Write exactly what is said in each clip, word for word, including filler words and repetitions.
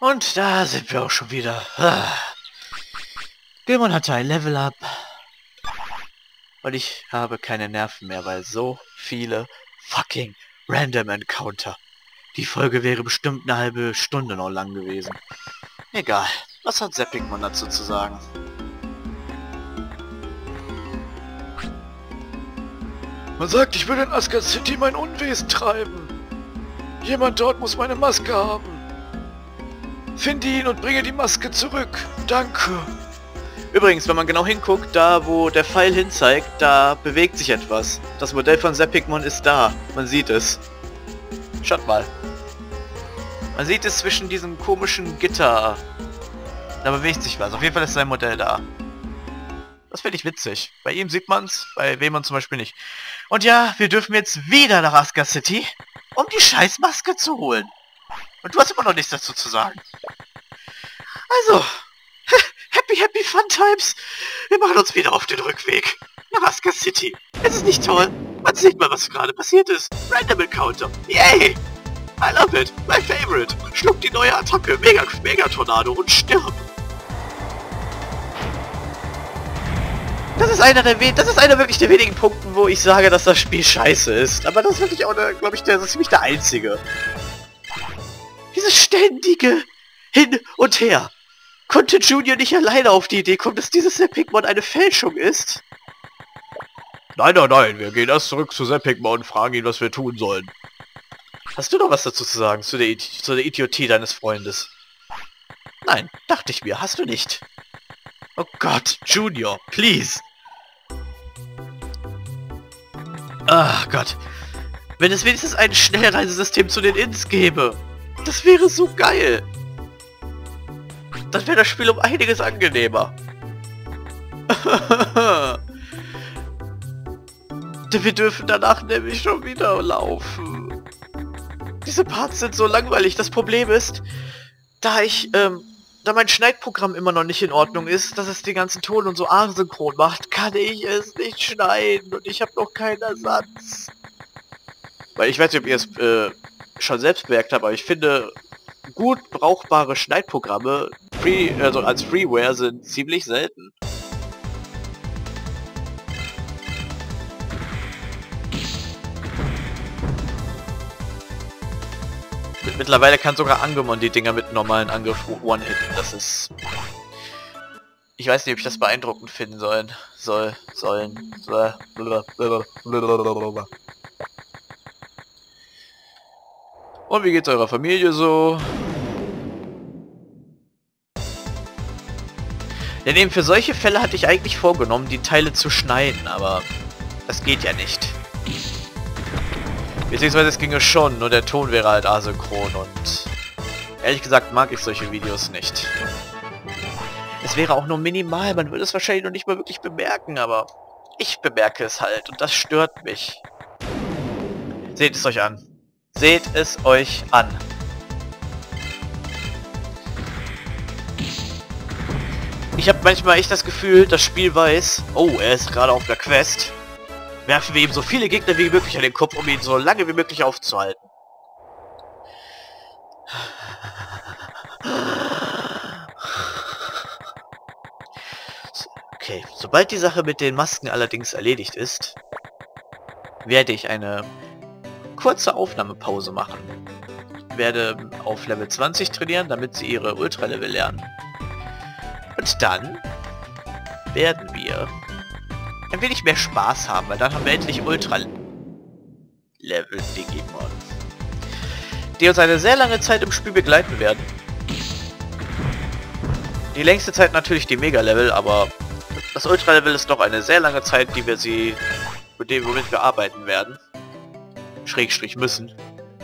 Und da sind wir auch schon wieder. Ah. Gilmon hatte ein Level-Up. Und ich habe keine Nerven mehr, weil so viele fucking Random Encounter. Die Folge wäre bestimmt eine halbe Stunde noch lang gewesen. Egal. Was hat Seppigmann dazu zu sagen? Man sagt, ich will in Asgard City mein Unwesen treiben. Jemand dort muss meine Maske haben. Finde ihn und bringe die Maske zurück. Danke. Übrigens, wenn man genau hinguckt, da wo der Pfeil hinzeigt, da bewegt sich etwas. Das Modell von Seppigmann ist da. Man sieht es. Schaut mal. Man sieht es zwischen diesem komischen Gitter. Da bewegt sich was. Auf jeden Fall ist sein Modell da. Das finde ich witzig. Bei ihm sieht man's, bei Wehmann zum Beispiel nicht. Und ja, wir dürfen jetzt wieder nach Asgard City, um die Scheißmaske zu holen. Und du hast immer noch nichts dazu zu sagen. Also, happy, happy fun times. Wir machen uns wieder auf den Rückweg nach Asgard City. Es ist nicht toll. Man sieht mal, was gerade passiert ist. Random Encounter. Yay! I love it. My favorite. Schluck die neue Attacke. Mega, Mega Tornado und stirb. Das ist einer der we das ist einer wirklich der wenigen Punkten, wo ich sage, dass das Spiel scheiße ist. Aber das ist wirklich auch, glaube ich, der, das ist ziemlich der einzige. Dieses ständige Hin und Her. Konnte Junior nicht alleine auf die Idee kommen, dass dieses Seppigmann eine Fälschung ist? Nein, nein, nein. Wir gehen erst zurück zu Seppigmann und fragen ihn, was wir tun sollen. Hast du noch was dazu zu sagen, zu der, zu der Idiotie deines Freundes? Nein, dachte ich mir. Hast du nicht. Oh Gott, Junior, please. Ach Gott. Wenn es wenigstens ein Schnellreisesystem zu den Inns gäbe. Das wäre so geil. Dann wäre das Spiel um einiges angenehmer. Wir dürfen danach nämlich schon wieder laufen. Diese Parts sind so langweilig. Das Problem ist, da ich, ähm, da mein Schneidprogramm immer noch nicht in Ordnung ist, dass es den ganzen Ton und so asynchron macht, kann ich es nicht schneiden und ich habe noch keinen Ersatz. Weil ich weiß nicht, ob ihr es äh, schon selbst bemerkt habt, aber ich finde, gut brauchbare Schneidprogramme, free, also als Freeware, sind ziemlich selten. Mittlerweile kann sogar Angemon die Dinger mit normalen Angriff one-hitten. Das ist... Ich weiß nicht, ob ich das beeindruckend finden sollen. Soll, sollen... Soll, Und wie geht's eurer Familie so? Denn eben für solche Fälle hatte ich eigentlich vorgenommen, die Teile zu schneiden, aber das geht ja nicht. Beziehungsweise es ginge schon, nur der Ton wäre halt asynchron und ehrlich gesagt mag ich solche Videos nicht. Es wäre auch nur minimal, man würde es wahrscheinlich noch nicht mal wirklich bemerken, aber ich bemerke es halt und das stört mich. Seht es euch an. Seht es euch an. Ich habe manchmal echt das Gefühl, das Spiel weiß, oh, er ist gerade auf der Quest. Werfen wir ihm so viele Gegner wie möglich an den Kopf, um ihn so lange wie möglich aufzuhalten. Okay, sobald die Sache mit den Masken allerdings erledigt ist, werde ich eine kurze Aufnahmepause machen. Ich werde auf Level zwanzig trainieren, damit sie ihre Ultra-Level lernen. Und dann werden wir ein wenig mehr Spaß haben, weil dann haben wir endlich Ultra-Level Digimon, die uns eine sehr lange Zeit im Spiel begleiten werden. Die längste Zeit natürlich die Mega-Level, aber das Ultra-Level ist noch eine sehr lange Zeit, die wir sie, mit dem womit wir arbeiten werden. Schrägstrich müssen.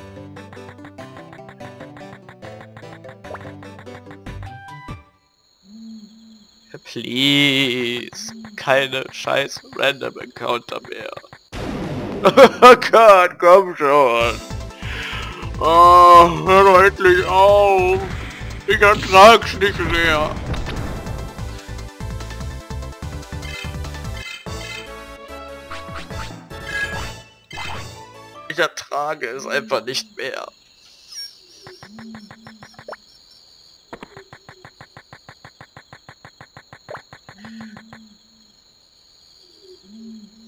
Please. Keine scheiß Random Encounter mehr. Oh Gott, komm schon. Oh, hör doch endlich auf. Ich ertrag's nicht mehr. Ich ertrage es einfach nicht mehr.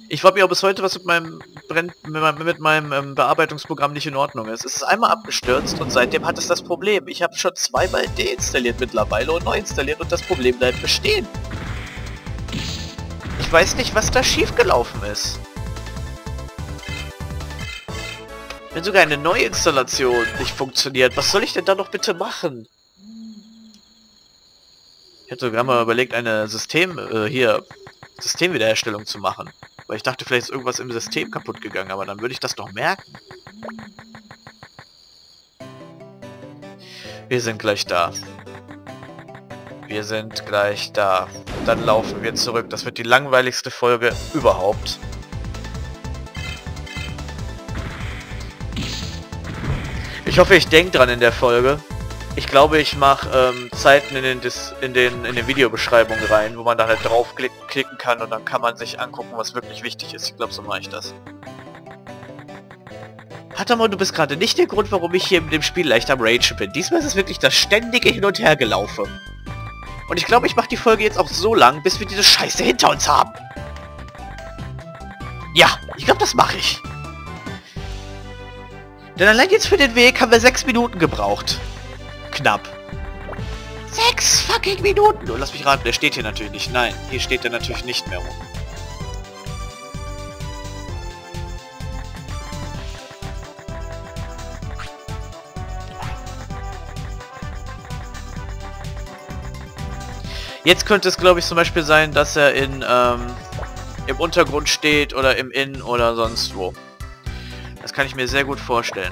Ich frage mich auch bis heute, was mit meinem, Brenn mit meinem, mit meinem ähm, Bearbeitungsprogramm nicht in Ordnung ist. Es ist einmal abgestürzt und seitdem hat es das Problem. Ich habe schon zweimal deinstalliert mittlerweile und neu installiert und das Problem bleibt bestehen. Ich weiß nicht, was da schiefgelaufen ist. Wenn sogar eine Neuinstallation nicht funktioniert, was soll ich denn da noch bitte machen? Ich hätte sogar mal überlegt, eine System, äh, hier, Systemwiederherstellung zu machen. Weil ich dachte, vielleicht ist irgendwas im System kaputt gegangen, aber dann würde ich das doch merken. Wir sind gleich da. Wir sind gleich da. Dann laufen wir zurück. Das wird die langweiligste Folge überhaupt. Ich hoffe, ich denke dran in der Folge. Ich glaube, ich mache ähm, Zeiten in den, Dis in, den, in den Videobeschreibungen rein, wo man dann halt draufklicken kann und dann kann man sich angucken, was wirklich wichtig ist. Ich glaube, so mache ich das. Hatamon, du bist gerade nicht der Grund, warum ich hier mit dem Spiel leicht am Rage bin. Diesmal ist es wirklich das ständige Hin- und Hergelaufe. Und ich glaube, ich mache die Folge jetzt auch so lang, bis wir diese Scheiße hinter uns haben. Ja, ich glaube, das mache ich. Denn allein jetzt für den Weg haben wir sechs Minuten gebraucht. Knapp. Sechs fucking Minuten! Oh, lass mich raten, der steht hier natürlich nicht. Nein, hier steht er natürlich nicht mehr rum. Jetzt könnte es, glaube ich, zum Beispiel sein, dass er in ähm, im Untergrund steht oder im Inn oder sonst wo. Das kann ich mir sehr gut vorstellen.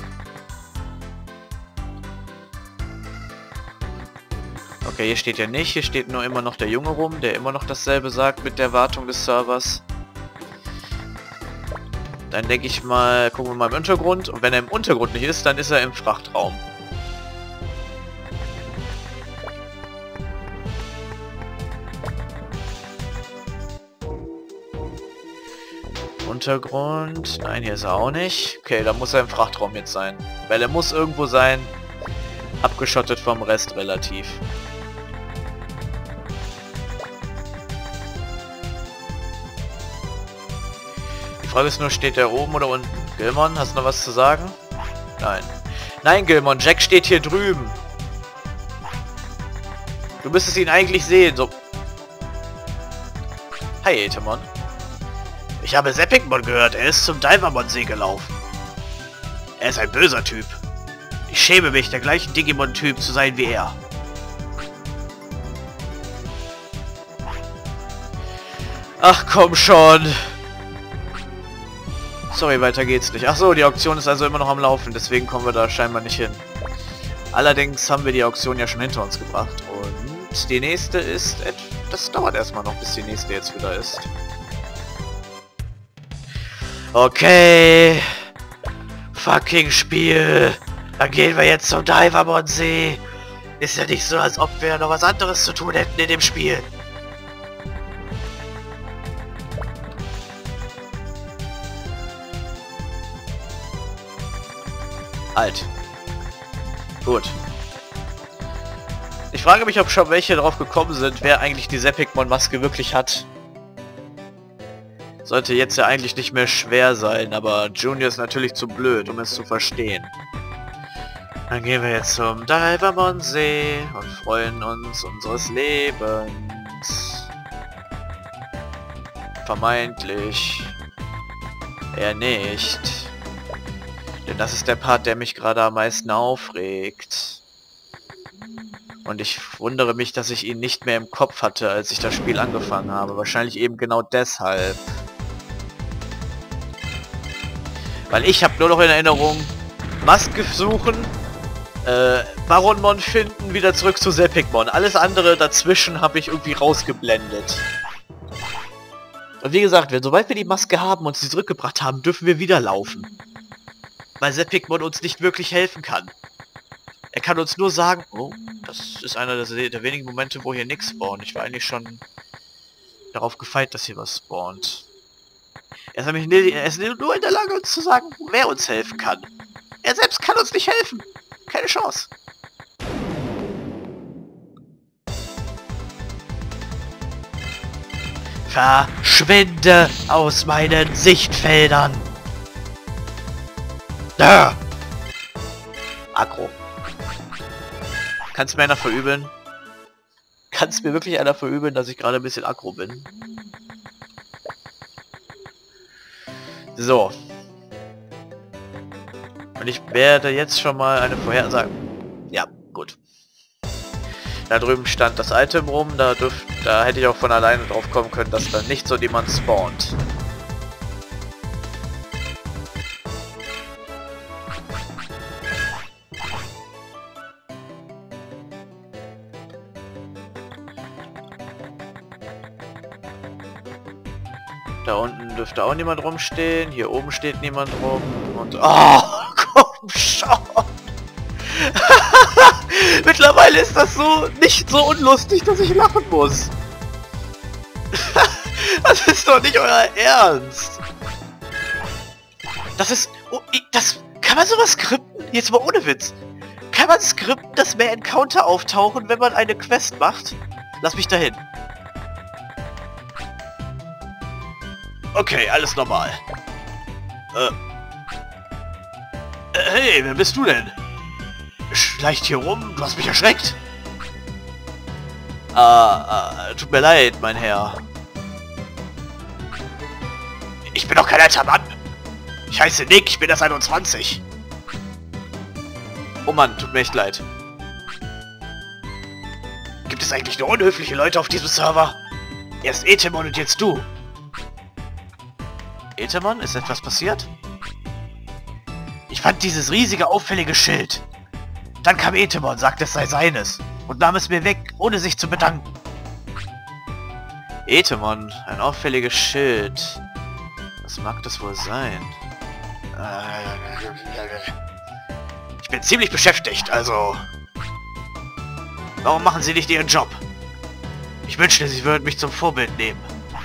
Okay, hier steht ja nicht. Hier steht nur immer noch der Junge rum, der immer noch dasselbe sagt mit der Wartung des Servers. Dann denke ich mal, gucken wir mal im Untergrund. Und wenn er im Untergrund nicht ist, dann ist er im Frachtraum. Untergrund. Nein, hier ist er auch nicht. Okay, dann muss er im Frachtraum jetzt sein. Weil er muss irgendwo sein. Abgeschottet vom Rest relativ. Die Frage ist nur, steht der oben oder unten? Gilmon, hast du noch was zu sagen? Nein. Nein, Gilmon, Jack steht hier drüben. Du müsstest ihn eigentlich sehen, so... Hi, Etemon. Ich habe Seppigmon gehört, er ist zum Divermon-See gelaufen. Er ist ein böser Typ. Ich schäme mich, der gleiche Digimon-Typ zu sein wie er. Ach komm schon. Sorry, weiter geht's nicht. Ach so, die Auktion ist also immer noch am Laufen, deswegen kommen wir da scheinbar nicht hin. Allerdings haben wir die Auktion ja schon hinter uns gebracht und die nächste ist... Das dauert erstmal noch, bis die nächste jetzt wieder ist. Okay. Fucking Spiel. Dann gehen wir jetzt zum Divermon-See. Ist ja nicht so, als ob wir noch was anderes zu tun hätten in dem Spiel. Halt. Gut. Ich frage mich, ob schon welche drauf gekommen sind, wer eigentlich die Seppigmon-Maske wirklich hat. Sollte jetzt ja eigentlich nicht mehr schwer sein, aber Junior ist natürlich zu blöd, um es zu verstehen. Dann gehen wir jetzt zum Divermon-See und freuen uns unseres Lebens. Vermeintlich. Eher nicht. Denn das ist der Part, der mich gerade am meisten aufregt. Und ich wundere mich, dass ich ihn nicht mehr im Kopf hatte, als ich das Spiel angefangen habe. Wahrscheinlich eben genau deshalb. Weil ich habe nur noch in Erinnerung, Maske suchen, äh, Baronmon finden, wieder zurück zu Seppigmon. Alles andere dazwischen habe ich irgendwie rausgeblendet. Und wie gesagt, wenn sobald wir die Maske haben und sie zurückgebracht haben, dürfen wir wieder laufen. Weil Seppigmon uns nicht wirklich helfen kann. Er kann uns nur sagen, oh, das ist einer der, der wenigen Momente, wo hier nichts spawnt. Ich war eigentlich schon darauf gefeit, dass hier was spawnt. Er ist nämlich er ist nur in der Lage, uns zu sagen, wer uns helfen kann. Er selbst kann uns nicht helfen. Keine Chance. Verschwinde aus meinen Sichtfeldern! Da! Aggro. Kannst mir einer verübeln? Kannst mir wirklich einer verübeln, dass ich gerade ein bisschen aggro bin? So. Und ich werde jetzt schon mal eine Vorhersage... Ja, gut. Da drüben stand das Item rum, da, dürf, da hätte ich auch von alleine drauf kommen können, dass da nicht so jemand spawnt. Da unten dürfte auch niemand rumstehen, hier oben steht niemand rum und... Oh, komm schon! Mittlerweile ist das so nicht so unlustig, dass ich lachen muss. Das ist doch nicht euer Ernst. Das ist... Oh, das... Kann man sowas skripten? Jetzt mal ohne Witz. Kann man skripten, dass mehr Encounter auftauchen, wenn man eine Quest macht? Lass mich dahin. Okay, alles normal. Äh. Hey, wer bist du denn? Schleicht hier rum? Du hast mich erschreckt. Ah, äh, tut mir leid, mein Herr. Ich bin doch kein alter Mann. Ich heiße Nick, ich bin erst einundzwanzig. Oh Mann, tut mir echt leid. Gibt es eigentlich nur unhöfliche Leute auf diesem Server? Erst Etemon und jetzt du. Etemon, ist etwas passiert? Ich fand dieses riesige, auffällige Schild. Dann kam Etemon, sagte, es sei seines und nahm es mir weg, ohne sich zu bedanken. Etemon, ein auffälliges Schild. Was mag das wohl sein? Ich bin ziemlich beschäftigt, also... Warum machen Sie nicht Ihren Job? Ich wünschte, Sie würden mich zum Vorbild nehmen.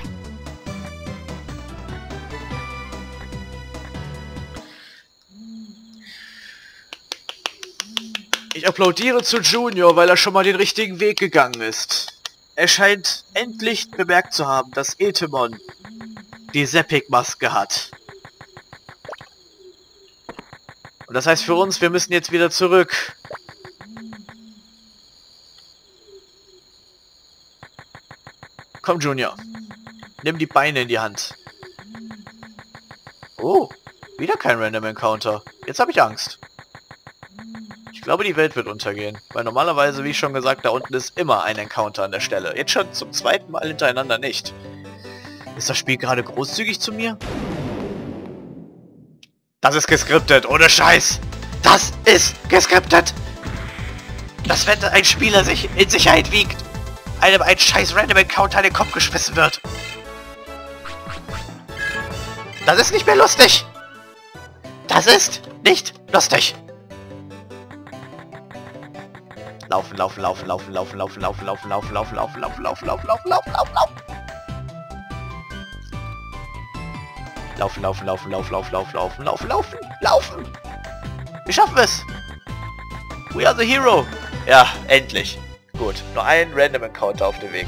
Ich applaudiere zu Junior, weil er schon mal den richtigen Weg gegangen ist. Er scheint endlich bemerkt zu haben, dass Etemon die Sepik-Maske hat. Und das heißt für uns, wir müssen jetzt wieder zurück. Komm, Junior. Nimm die Beine in die Hand. Oh, wieder kein Random Encounter. Jetzt habe ich Angst. Ich glaube, die Welt wird untergehen, weil normalerweise, wie schon gesagt, da unten ist immer ein Encounter an der Stelle. Jetzt schon zum zweiten Mal hintereinander nicht. Ist das Spiel gerade großzügig zu mir? Das ist geskriptet, ohne Scheiß! Das ist geskriptet! Dass wenn ein Spieler sich in Sicherheit wiegt, einem ein scheiß Random Encounter in den Kopf geschmissen wird. Das ist nicht mehr lustig! Das ist nicht lustig! Laufen, laufen, laufen, laufen, laufen, laufen, laufen, laufen, laufen, laufen, laufen, laufen, laufen, laufen, laufen, laufen, laufen, laufen. Laufen, laufen, laufen, laufen, laufen, laufen, laufen, laufen, laufen, laufen. Wir schaffen es. We are the hero. Ja, endlich. Gut, nur ein Random Encounter auf dem Weg.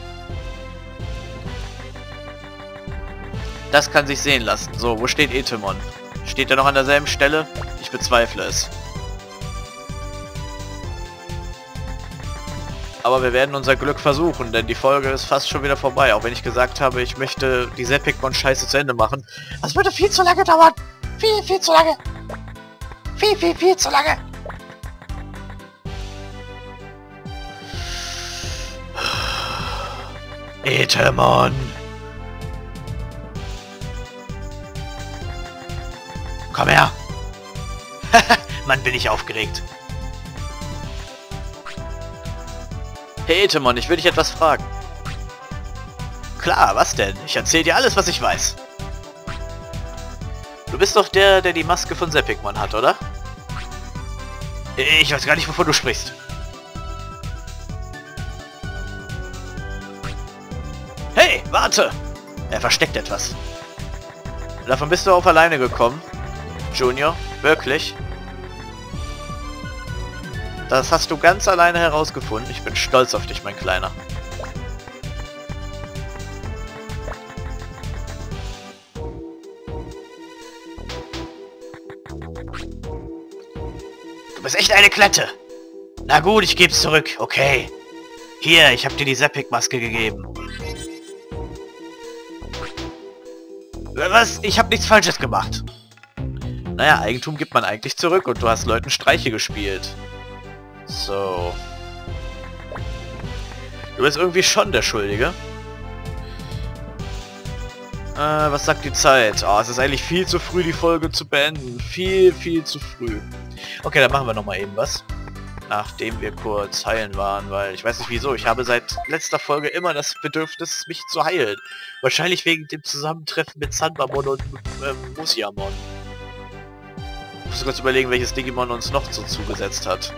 Das kann sich sehen lassen. So, wo steht Etemon? Steht er noch an derselben Stelle? Ich bezweifle es. Aber wir werden unser Glück versuchen, denn die Folge ist fast schon wieder vorbei. Auch wenn ich gesagt habe, ich möchte die Sepikmon-Scheiße zu Ende machen. Das würde viel zu lange dauern. Viel, viel zu lange. Viel, viel, viel zu lange. Etemon. Komm her. Mann, bin ich aufgeregt. Hey Etemon, ich will dich etwas fragen. Klar, was denn? Ich erzähle dir alles, was ich weiß. Du bist doch der, der die Maske von Sepikmon hat, oder? Ich weiß gar nicht, wovon du sprichst. Hey, warte! Er versteckt etwas. Davon bist du auf alleine gekommen. Junior, wirklich? Das hast du ganz alleine herausgefunden. Ich bin stolz auf dich, mein Kleiner. bist echt eine Klette. Na gut, ich geb's zurück. Okay. Hier, ich hab dir die Sepik-Maske gegeben. Was? Ich hab nichts Falsches gemacht. Naja, Eigentum gibt man eigentlich zurück und du hast Leuten Streiche gespielt. So. Du bist irgendwie schon der Schuldige. Äh, was sagt die Zeit? Oh, es ist eigentlich viel zu früh, die Folge zu beenden. Viel, viel zu früh. Okay, dann machen wir nochmal eben was. Nachdem wir kurz heilen waren, weil ich weiß nicht wieso. Ich habe seit letzter Folge immer das Bedürfnis, mich zu heilen. Wahrscheinlich wegen dem Zusammentreffen mit Sanbamon und ähm, Musiamon. Ich muss kurz überlegen, welches Digimon uns noch so zugesetzt hat.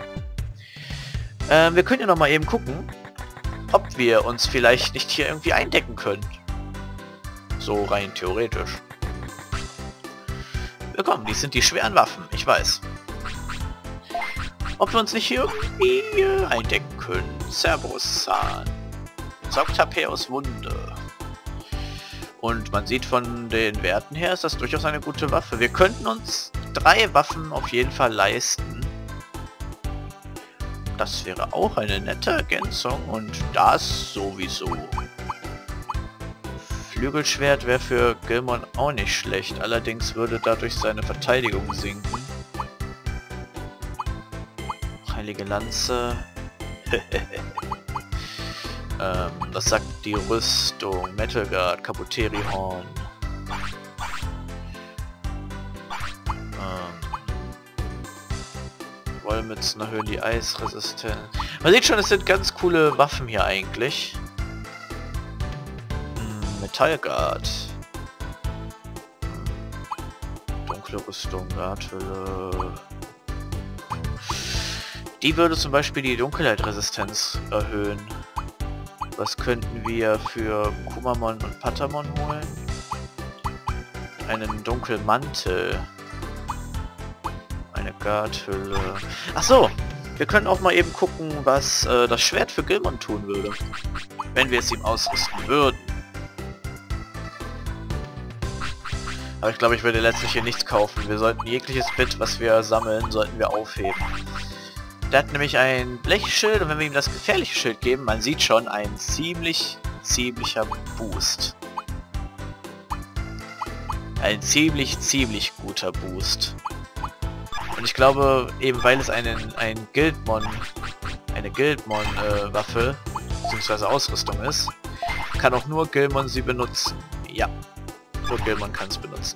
Ähm, wir können ja noch mal eben gucken, ob wir uns vielleicht nicht hier irgendwie eindecken können. So rein theoretisch. Willkommen, dies sind die schweren Waffen, ich weiß. Ob wir uns nicht hier irgendwie äh, eindecken können. Cerberus Zahn. Soctapeus Wunde. Und man sieht von den Werten her, ist das durchaus eine gute Waffe. Wir könnten uns drei Waffen auf jeden Fall leisten. Das wäre auch eine nette Ergänzung und das sowieso. Flügelschwert wäre für Gilmon auch nicht schlecht, allerdings würde dadurch seine Verteidigung sinken. Heilige Lanze. ähm, das sagt die Rüstung. Metal Guard, Kaputeri Horn. Wollmützen erhöhen die Eisresistenz. Man sieht schon, es sind ganz coole Waffen hier eigentlich. Hm, Metallguard. Hm. Dunkle Rüstung, Guardhülle. Die würde zum Beispiel die Dunkelheitsresistenz erhöhen. Was könnten wir für Kumamon und Patamon holen? Einen Dunkelmantel. Eine Guardhülle. Ach so, wir können auch mal eben gucken, was äh, das Schwert für Gilmon tun würde, wenn wir es ihm ausrüsten würden. Aber ich glaube, ich würde letztlich hier nichts kaufen. Wir sollten jegliches Bit, was wir sammeln, sollten wir aufheben. Der hat nämlich ein Blechschild und wenn wir ihm das gefährliche Schild geben, man sieht schon, ein ziemlich, ziemlicher Boost. Ein ziemlich, ziemlich guter Boost. Und ich glaube, eben weil es einen, ein Guildmon, eine Guildmon-Waffe, äh, bzw. Ausrüstung ist, kann auch nur Gilmon sie benutzen. Ja, nur Gilmon kann es benutzen.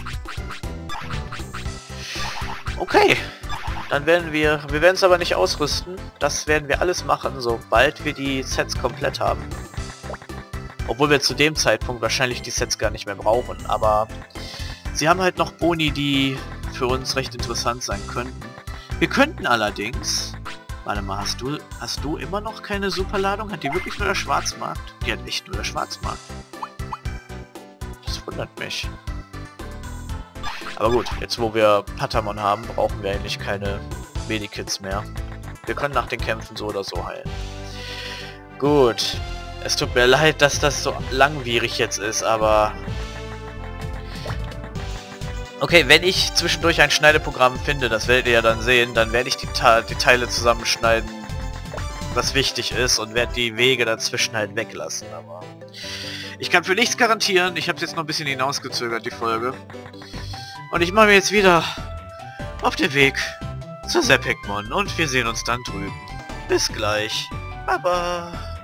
Okay, dann werden wir, wir werden es aber nicht ausrüsten. Das werden wir alles machen, sobald wir die Sets komplett haben. Obwohl wir zu dem Zeitpunkt wahrscheinlich die Sets gar nicht mehr brauchen, aber sie haben halt noch Boni, die für uns recht interessant sein könnten. Wir könnten allerdings... Warte mal, hast du, hast du immer noch keine Superladung? Hat die wirklich nur der Schwarzmarkt? Die hat echt nur der Schwarzmarkt. Das wundert mich. Aber gut, jetzt wo wir Patamon haben, brauchen wir eigentlich keine Medikits mehr. Wir können nach den Kämpfen so oder so heilen. Gut. Es tut mir leid, dass das so langwierig jetzt ist, aber... Okay, wenn ich zwischendurch ein Schneideprogramm finde, das werdet ihr ja dann sehen, dann werde ich die, die Teile zusammenschneiden, was wichtig ist, und werde die Wege dazwischen halt weglassen, aber... Ich kann für nichts garantieren, ich habe es jetzt noch ein bisschen hinausgezögert, die Folge. Und ich mache mir jetzt wieder auf den Weg zur Sepikmon und wir sehen uns dann drüben. Bis gleich. Baba.